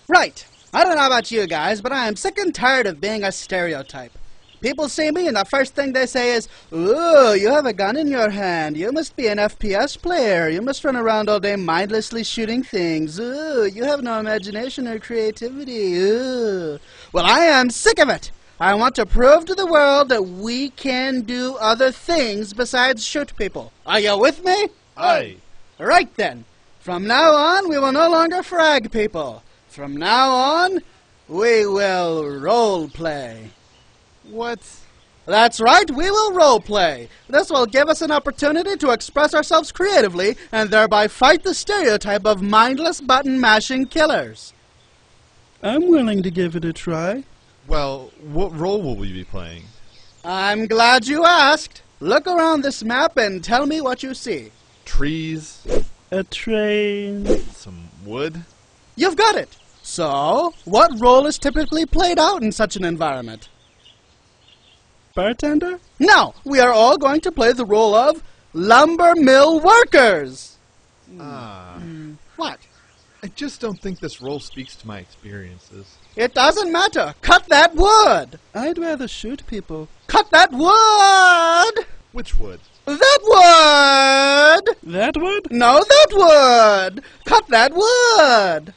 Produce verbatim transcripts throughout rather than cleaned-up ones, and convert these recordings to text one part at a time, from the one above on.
Right. I don't know about you guys, but I am sick and tired of being a stereotype. People see me and the first thing they say is, "Ooh, you have a gun in your hand. You must be an F P S player. You must run around all day mindlessly shooting things. Ooh, you have no imagination or creativity. Ooh." Well, I am sick of it. I want to prove to the world that we can do other things besides shoot people. Are you with me? Aye. Right then. From now on, we will no longer frag people. From now on, we will role play. What? That's right, we will role play. This will give us an opportunity to express ourselves creatively and thereby fight the stereotype of mindless button-mashing killers. I'm willing to give it a try. Well, what role will we be playing? I'm glad you asked. Look around this map and tell me what you see. Trees. A train. Some wood. You've got it. So, what role is typically played out in such an environment? Bartender? No, we are all going to play the role of lumber mill workers. Ah. Mm. What? I just don't think this role speaks to my experiences. It doesn't matter. Cut that wood. I'd rather shoot people. Cut that wood. Which wood? That wood. That wood? No, that wood. Cut that wood.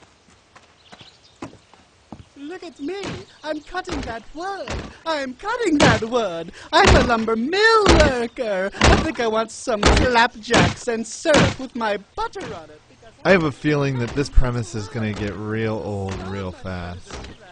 Look at me. I'm cutting that wood. I'm cutting that wood. I'm a lumber mill worker. I think I want some flapjacks and syrup with my butter on it. I have a feeling that this premise is going to get real old real fast.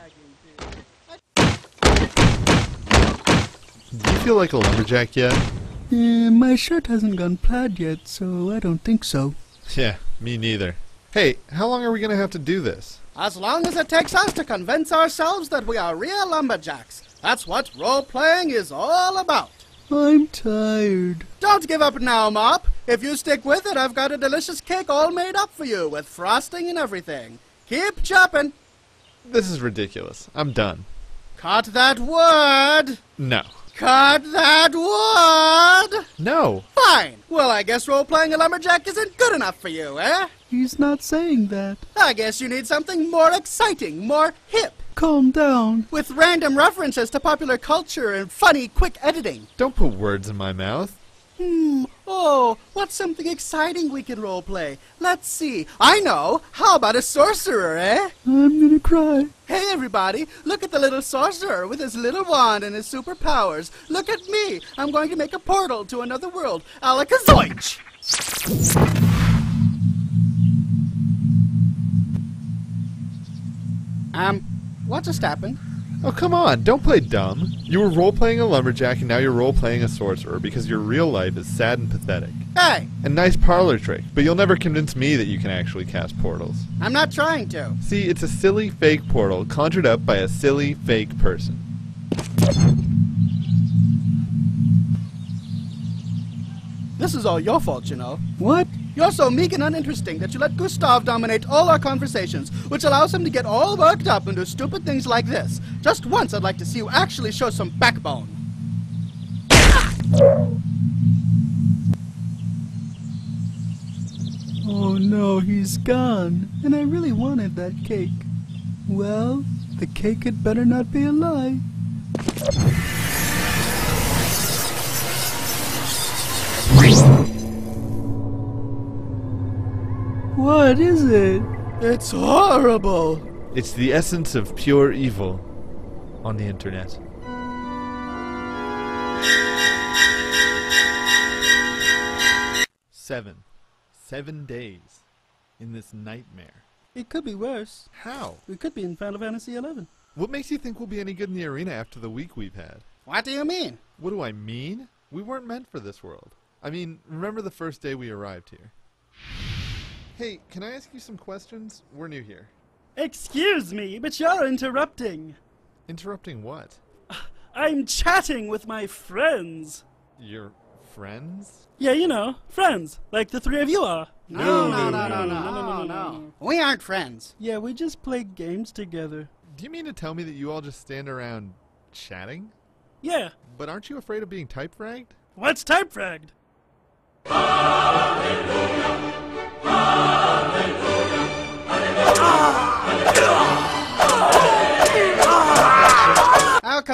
Do you feel like a lumberjack yet? Uh, my shirt hasn't gone plaid yet, so I don't think so. Yeah, me neither. Hey, how long are we going to have to do this? As long as it takes us to convince ourselves that we are real lumberjacks. That's what role-playing is all about. I'm tired. Don't give up now, Mop. If you stick with it, I've got a delicious cake all made up for you, with frosting and everything. Keep chopping. This is ridiculous. I'm done. Cut that wood. No. Cut that wood. No. Fine. Well, I guess role-playing a lumberjack isn't good enough for you, eh? He's not saying that. I guess you need something more exciting, more hip. Calm down. With random references to popular culture and funny, quick editing. Don't put words in my mouth. Hmm. Oh, what's something exciting we can role-play? Let's see. I know. How about a sorcerer, eh? I'm gonna cry. Hey, everybody. Look at the little sorcerer with his little wand and his superpowers. Look at me. I'm going to make a portal to another world. Alakazoich! Um, what's just happened? Oh, come on, don't play dumb. You were role-playing a lumberjack and now you're role-playing a sorcerer because your real life is sad and pathetic. Hey! A nice parlor trick, but you'll never convince me that you can actually cast portals. I'm not trying to. See, it's a silly fake portal conjured up by a silly fake person. This is all your fault, you know. What? You're so meek and uninteresting that you let Gustav dominate all our conversations, which allows him to get all worked up and do stupid things like this. Just once I'd like to see you actually show some backbone. Oh no, he's gone. And I really wanted that cake. Well, the cake had better not be a lie. What is it? It's horrible. It's the essence of pure evil on the internet. Seven. Seven days in this nightmare. It could be worse. How? We could be in Final Fantasy eleven. What makes you think we'll be any good in the arena after the week we've had? What do you mean? What do I mean? We weren't meant for this world. I mean, remember the first day we arrived here? Hey, can I ask you some questions? We're new here. Excuse me, but you're interrupting. Interrupting what? I'm chatting with my friends. Your friends? Yeah, you know, friends, like the three of you are. No, no, no, no, no, no, no. We aren't friends. Yeah, we just play games together. Do you mean to tell me that you all just stand around chatting? Yeah. But aren't you afraid of being type-fragged? What's type-fragged? Hallelujah! Hallelujah! Hallelujah!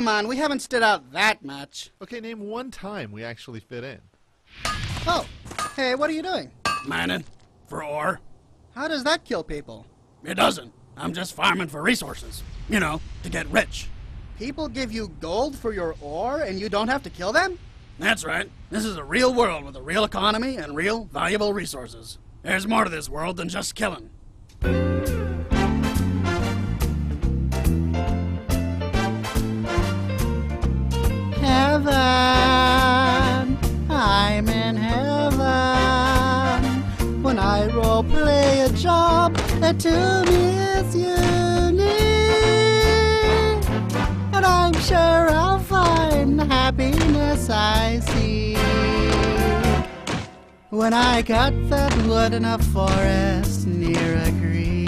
come on, we haven't stood out that much. Okay, name one time we actually fit in. Oh, hey, what are you doing? Mining. For ore. How does that kill people? It doesn't. I'm just farming for resources. You know, to get rich. People give you gold for your ore and you don't have to kill them? That's right. This is a real world with a real economy and real valuable resources. There's more to this world than just killing. Heaven, I'm in heaven. When I role play a job that to me is unique, and I'm sure I'll find the happiness I seek when I cut that wood in a forest near a creek.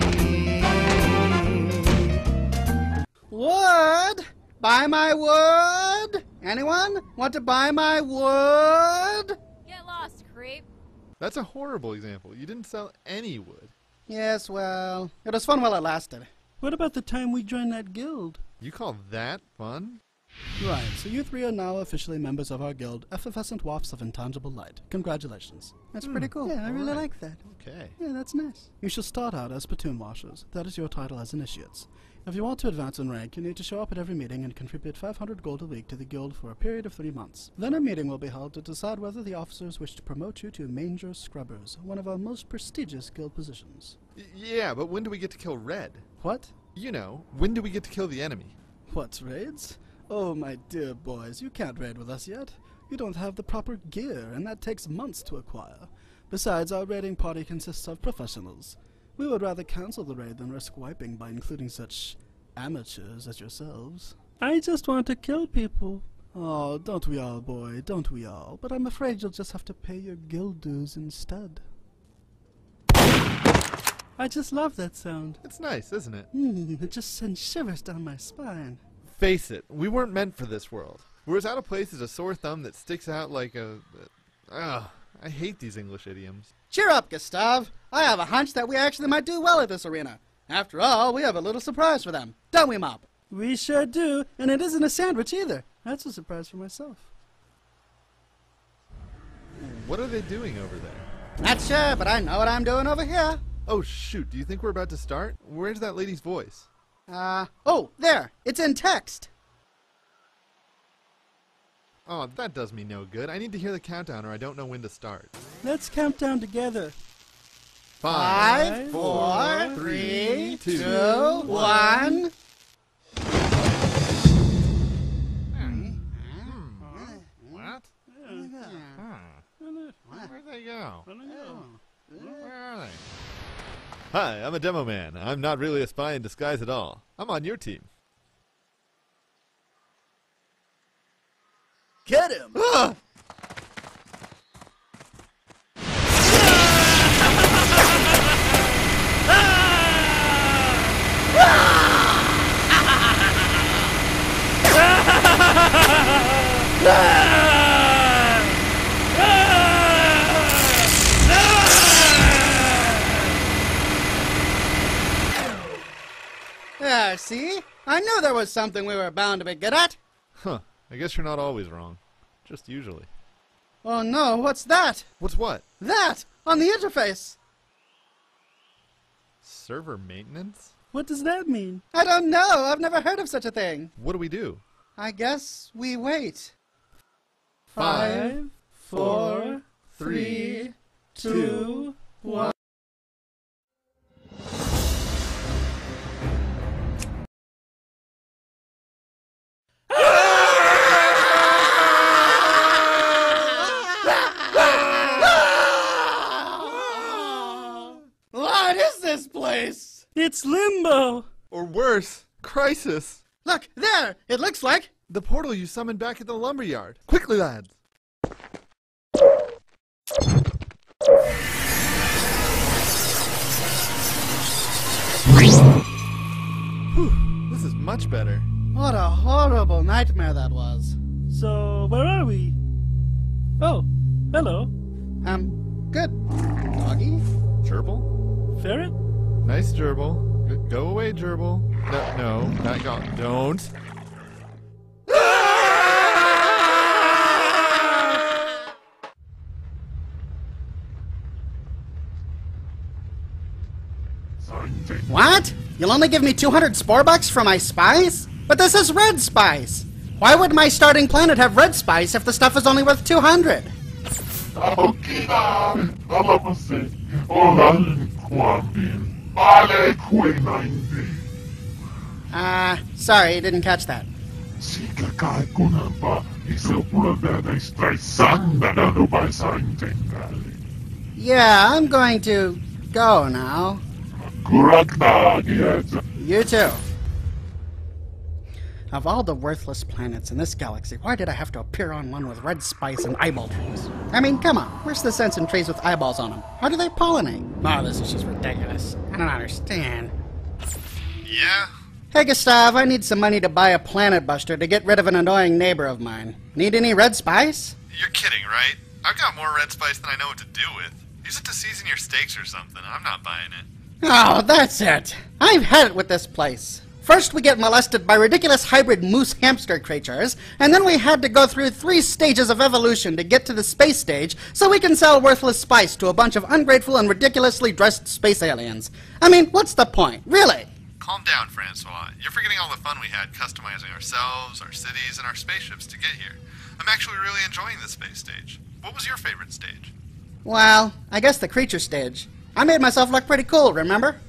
Wood? Buy my wood? Anyone want to buy my wood? Get lost, creep. That's a horrible example. You didn't sell any wood. Yes, well, it was fun while it lasted. What about the time we joined that guild? You call that fun? Right, so you three are now officially members of our guild, Effervescent Wafts of Intangible Light. Congratulations. That's pretty cool. Yeah, I really alright. like that. Okay. Yeah, that's nice. You shall start out as platoon washers. That is your title as initiates. If you want to advance in rank, you need to show up at every meeting and contribute five hundred gold a week to the guild for a period of three months. Then a meeting will be held to decide whether the officers wish to promote you to Manger Scrubbers, one of our most prestigious guild positions. Y- yeah, but when do we get to kill Red? What? You know, when do we get to kill the enemy? What, raids? Oh, my dear boys, you can't raid with us yet. You don't have the proper gear, and that takes months to acquire. Besides, our raiding party consists of professionals. We would rather cancel the raid than risk wiping by including such amateurs as yourselves. I just want to kill people. Oh, don't we all, boy, don't we all? But I'm afraid you'll just have to pay your guild dues instead. I just love that sound. It's nice, isn't it? Mm, it just sends shivers down my spine. Face it, we weren't meant for this world. We're as out of place as a sore thumb that sticks out like a... Ugh, I hate these English idioms. Cheer up, Gustav. I have a hunch that we actually might do well at this arena. After all, we have a little surprise for them. Don't we, Mop? We sure do, and it isn't a sandwich either. That's a surprise for myself. What are they doing over there? Not sure, but I know what I'm doing over here. Oh shoot, do you think we're about to start? Where's that lady's voice? Uh, oh, there. It's in text. Oh, that does me no good. I need to hear the countdown or I don't know when to start. Let's count down together. Five, four, three, two, one. What? Where'd they go? Where are they? Hi, I'm a demo man. I'm not really a spy in disguise at all. I'm on your team. Get him! Ah! Yeah, see? I knew there was something we were bound to be good at. Huh. I guess you're not always wrong. Just usually. Oh no, what's that? What's what? That! On the interface! Server maintenance? What does that mean? I don't know. I've never heard of such a thing. What do we do? I guess we wait. Five, four, three, two, one. What is this place? It's Limbo! Or worse, Crisis! Look, there! It looks like... The portal you summoned back at the lumberyard. Quickly, lads! Whew, this is much better. What a horrible nightmare that was. So, where are we? Oh, hello. Um, good. Doggy? Gerbil? Ferret? Nice gerbil. G- go away, gerbil. No, no, not go. Don't. What? You'll only give me two hundred spore bucks for my spice? But this is red spice! Why would my starting planet have red spice if the stuff is only worth two hundred? Uh, sorry, didn't catch that. Yeah, I'm going to go now. You too. Of all the worthless planets in this galaxy, why did I have to appear on one with red spice and eyeball trees? I mean, come on, where's the sense in trees with eyeballs on them? How do they pollinate? Oh, this is just ridiculous. I don't understand. Yeah? Hey, Gustav, I need some money to buy a planet buster to get rid of an annoying neighbor of mine. Need any red spice? You're kidding, right? I've got more red spice than I know what to do with. Use it to season your steaks or something. I'm not buying it. Oh, that's it. I've had it with this place. First we get molested by ridiculous hybrid moose-hamster creatures, and then we had to go through three stages of evolution to get to the space stage so we can sell worthless spice to a bunch of ungrateful and ridiculously dressed space aliens. I mean, what's the point? Really? Calm down, Francois. You're forgetting all the fun we had customizing ourselves, our cities, and our spaceships to get here. I'm actually really enjoying the space stage. What was your favorite stage? Well, I guess the creature stage. I made myself look pretty cool, remember?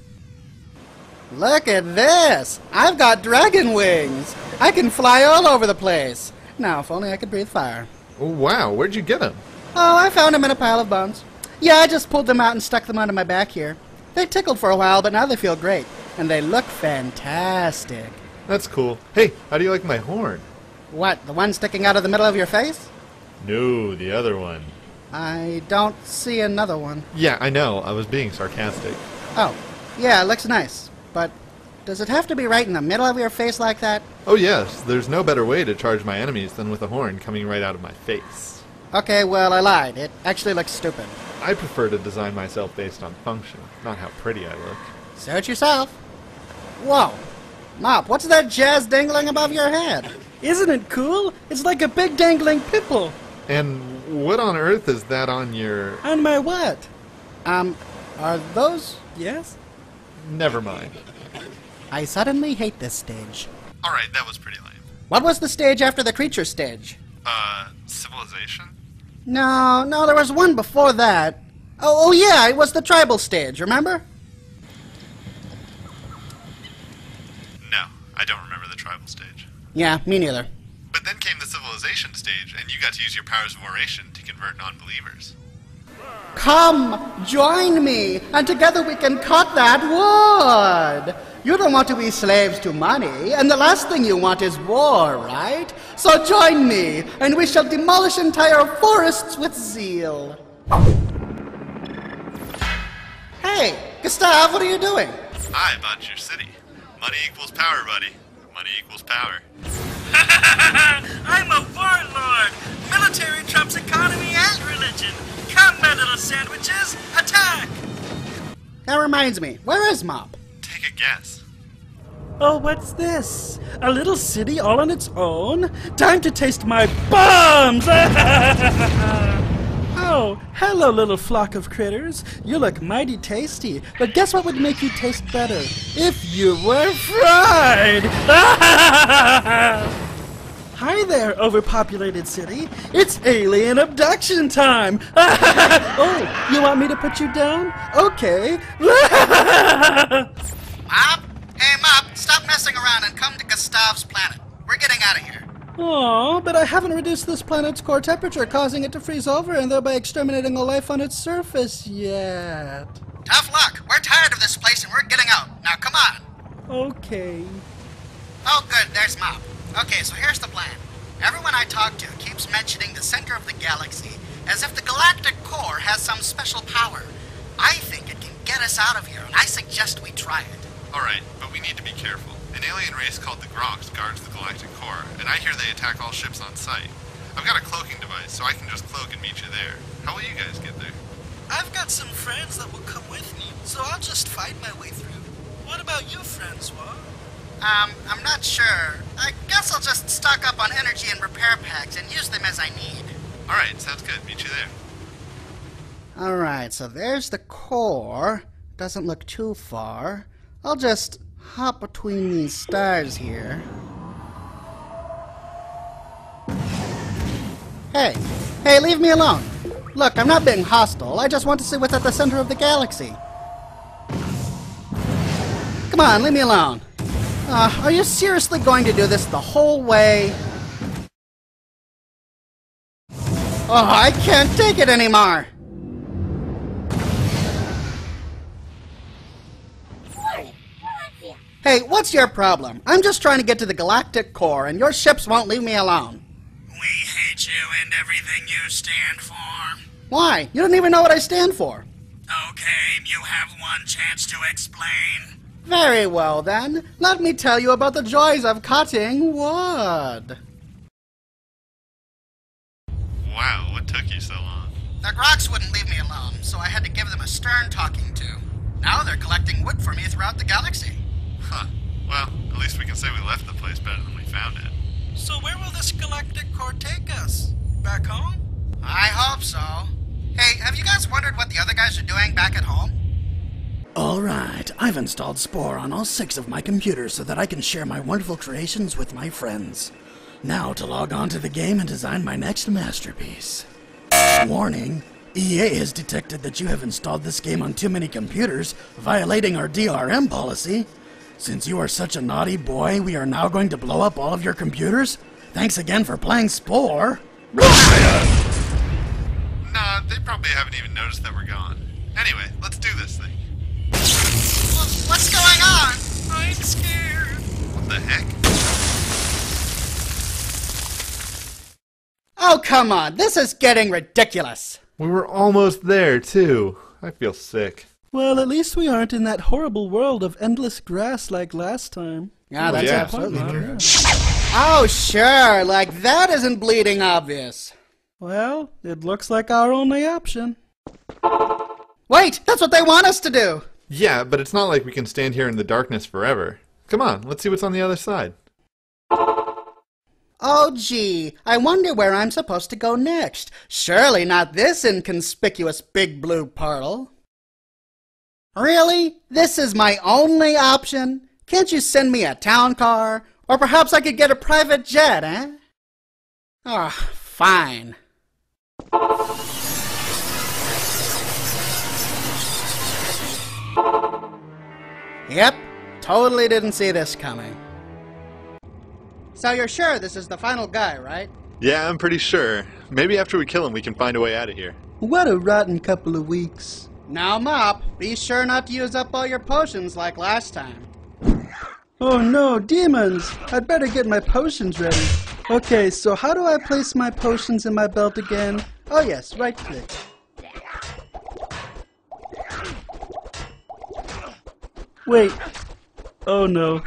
Look at this! I've got dragon wings! I can fly all over the place! Now, if only I could breathe fire. Oh, wow. Where'd you get them? Oh, I found them in a pile of bones. Yeah, I just pulled them out and stuck them under my back here. They tickled for a while, but now they feel great. And they look fantastic. That's cool. Hey, how do you like my horn? What, the one sticking out of the middle of your face? No, the other one. I don't see another one. Yeah, I know. I was being sarcastic. Oh, yeah, it looks nice. But does it have to be right in the middle of your face like that? Oh, yes. There's no better way to charge my enemies than with a horn coming right out of my face. Okay, well, I lied. It actually looks stupid. I prefer to design myself based on function, not how pretty I look. Suit yourself. Whoa. Mop, what's that jazz dangling above your head? Isn't it cool? It's like a big dangling pimple. And what on earth is that on your... On my what? Um, are those... Yes? Never mind. I suddenly hate this stage. Alright, that was pretty lame. What was the stage after the creature stage? Uh, civilization? No, no, there was one before that. Oh, oh yeah, it was the tribal stage, remember? No, I don't remember the tribal stage. Yeah, me neither. But then came the civilization stage, and you got to use your powers of oration to convert non-believers. Come, join me, and together we can cut that wood. You don't want to be slaves to money, and the last thing you want is war, right? So join me, and we shall demolish entire forests with zeal. Hey, Gustav, what are you doing? I bought your city. Money equals power, buddy. Money equals power. I'm a warlord! Military trumps economy and religion! Come, my little sandwiches! Attack! That reminds me, where is Mop? Take a guess. Oh, what's this? A little city all on its own? Time to taste my bombs! Oh, hello, little flock of critters. You look mighty tasty, but guess what would make you taste better? If you were fried! Hi there, overpopulated city. It's alien abduction time! Oh, you want me to put you down? Okay. Mop? Hey, Mop, stop messing around and come to Gustav's planet. We're getting out of here. Oh, but I haven't reduced this planet's core temperature, causing it to freeze over and thereby exterminating all life on its surface yet. Tough luck. We're tired of this place and we're getting out. Now, come on. Okay. Oh, good, there's Mop. Okay, so here's the plan. Everyone I talk to keeps mentioning the center of the galaxy as if the galactic core has some special power. I think it can get us out of here, and I suggest we try it. Alright, but we need to be careful. An alien race called the Groks guards the galactic core, and I hear they attack all ships on sight. I've got a cloaking device, so I can just cloak and meet you there. How will you guys get there? I've got some friends that will come with me, so I'll just fight my way through. What about you, Francois? Um, I'm not sure. I guess I'll just stock up on energy and repair packs and use them as I need. Alright, sounds good. Meet you there. Alright, so there's the core. doesn't look too far. I'll just hop between these stars here. Hey, hey, leave me alone. Look, I'm not being hostile. I just want to see what's at the center of the galaxy. Come on, leave me alone. Uh, are you seriously going to do this the whole way? Oh, I can't take it anymore. Hey, what's your problem? I'm just trying to get to the galactic core, and your ships won't leave me alone. We hate you and everything you stand for. Why? You don't even know what I stand for. Okay, you have one chance to explain. Very well, then. Let me tell you about the joys of cutting wood. Wow, what took you so long? The Groks wouldn't leave me alone, so I had to give them a stern talking to. Now they're collecting wood for me throughout the galaxy. Huh. Well, at least we can say we left the place better than we found it. So where will this galactic core take us? Back home? I hope so. Hey, have you guys wondered what the other guys are doing back at home? Alright, I've installed Spore on all six of my computers so that I can share my wonderful creations with my friends. Now to log on to the game and design my next masterpiece. Warning, E A has detected that you have installed this game on too many computers, violating our D R M policy. Since you are such a naughty boy, we are now going to blow up all of your computers. Thanks again for playing Spore. Nah, they probably haven't even noticed that we're gone. Anyway, let's do this thing. What's going on? I'm scared. What the heck? Oh, come on. This is getting ridiculous. We were almost there, too. I feel sick. Well, at least we aren't in that horrible world of endless grass like last time. Yeah, that's yeah, absolutely absolutely. true. Oh, sure. Like, that isn't bleeding obvious. Well, it looks like our only option. Wait, that's what they want us to do. Yeah, but it's not like we can stand here in the darkness forever. Come on, let's see what's on the other side. Oh, gee, I wonder where I'm supposed to go next. Surely not this inconspicuous big blue portal. Really? This is my only option? Can't you send me a town car? Or perhaps I could get a private jet, eh? Ah, oh, fine. Yep, totally didn't see this coming. So you're sure this is the final guy, right? Yeah, I'm pretty sure. Maybe after we kill him, we can find a way out of here. What a rotten couple of weeks. Now, Mop, be sure not to use up all your potions like last time. Oh no, demons! I'd better get my potions ready. Okay, so how do I place my potions in my belt again? Oh yes, right click. Wait. Oh no.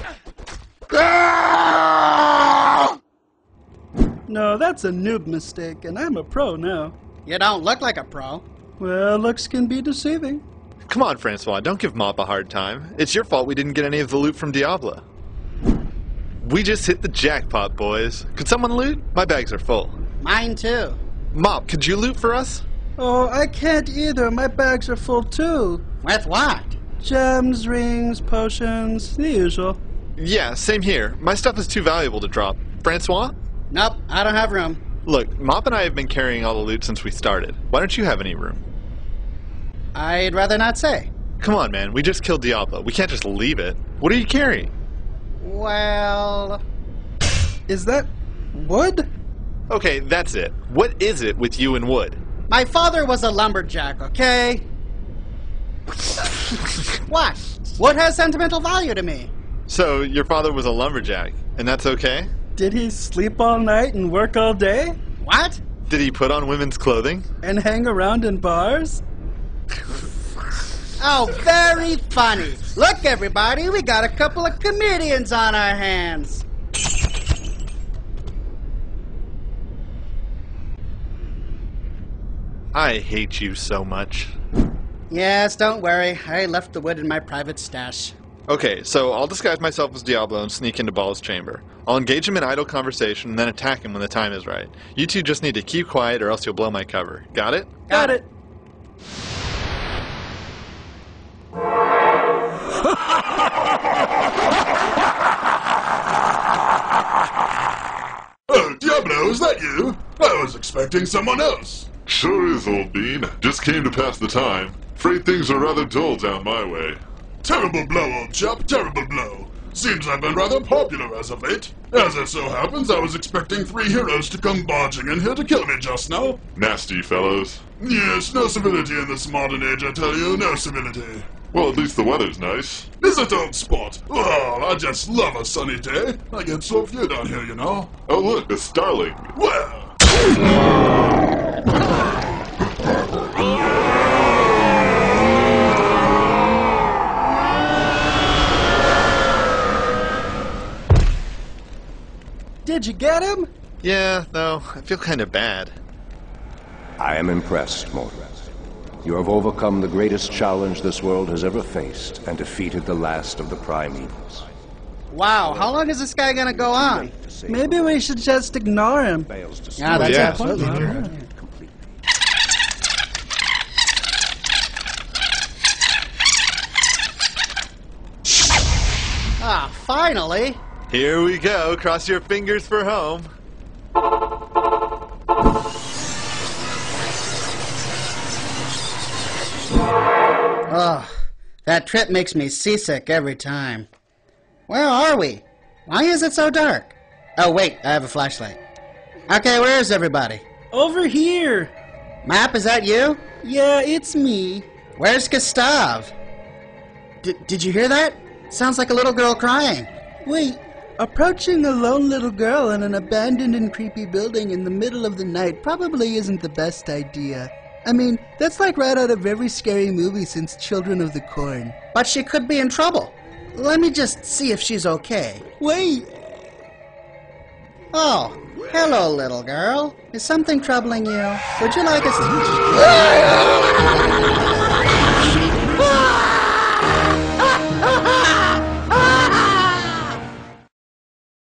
No, that's a noob mistake, and I'm a pro now. You don't look like a pro. Well, looks can be deceiving. Come on, Francois, don't give Mop a hard time. It's your fault we didn't get any of the loot from Diablo. We just hit the jackpot, boys. Could someone loot? My bags are full. Mine too. Mop, could you loot for us? Oh, I can't either. My bags are full too. With what? Gems, rings, potions, the usual. Yeah, same here. My stuff is too valuable to drop. Francois? Nope, I don't have room. Look, Mop and I have been carrying all the loot since we started. Why don't you have any room? I'd rather not say. Come on, man. We just killed Diablo. We can't just leave it. What are you carrying? Well... Is that wood? Okay, that's it. What is it with you and wood? My father was a lumberjack, okay? What? Wood has sentimental value to me. So, your father was a lumberjack, and that's okay? Did he sleep all night and work all day? What? Did he put on women's clothing? And hang around in bars? Oh, very funny. Look, everybody, we got a couple of comedians on our hands. I hate you so much. Yes, don't worry. I left the wood in my private stash. Okay, so I'll disguise myself as Diablo and sneak into Ball's chamber. I'll engage him in idle conversation and then attack him when the time is right. You two just need to keep quiet or else you'll blow my cover. Got it? Got it. expecting someone else. Sure is, old bean. Just came to pass the time. Afraid things are rather dull down my way. Terrible blow, old chap, terrible blow. Seems I've been rather popular as of late. As it so happens, I was expecting three heroes to come barging in here to kill me just now. Nasty fellows. Yes, no civility in this modern age, I tell you, no civility. Well, at least the weather's nice. Is it, old spot? Well, I just love a sunny day. I get so few down here, you know. Oh look, a starling. Well... Did you get him? Yeah, though, I feel kind of bad. I am impressed, mortal. You have overcome the greatest challenge this world has ever faced and defeated the last of the primevals. Wow, how long is this guy gonna go on? Maybe we should just ignore him. Yeah, that's yeah, absolutely absolutely. true. Ah, finally! Here we go. Cross your fingers for home. Ugh, that trip makes me seasick every time. Where are we? Why is it so dark? Oh, wait, I have a flashlight. Okay, where is everybody? Over here. Map, is that you? Yeah, it's me. Where's Gustav? D- did you hear that? Sounds like a little girl crying. Wait, approaching a lone little girl in an abandoned and creepy building in the middle of the night probably isn't the best idea. I mean, that's like right out of every scary movie since Children of the Corn. But she could be in trouble. Let me just see if she's okay. Wait! Oh, hello, little girl. Is something troubling you? Would you like us to...